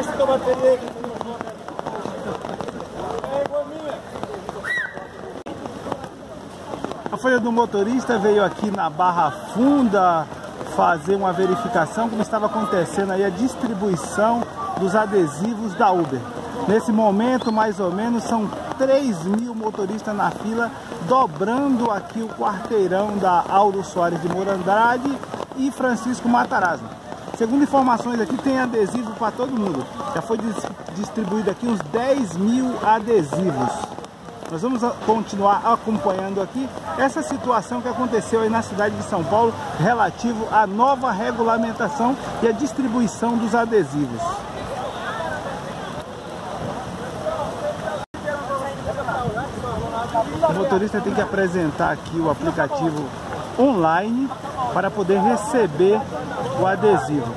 essa tua bateria aí. A Folha do Motorista veio aqui na Barra Funda fazer uma verificação como estava acontecendo aí a distribuição dos adesivos da Uber. Nesse momento, mais ou menos, são 3.000 motoristas na fila, dobrando aqui o quarteirão da Aldo Soares de Moura Andrade e Francisco Matarazzo. Segundo informações aqui, tem adesivo para todo mundo. Já foi distribuído aqui uns 10.000 adesivos. Nós vamos continuar acompanhando aqui essa situação que aconteceu aí na cidade de São Paulo relativo à nova regulamentação e à distribuição dos adesivos. O motorista tem que apresentar aqui o aplicativo online para poder receber o adesivo.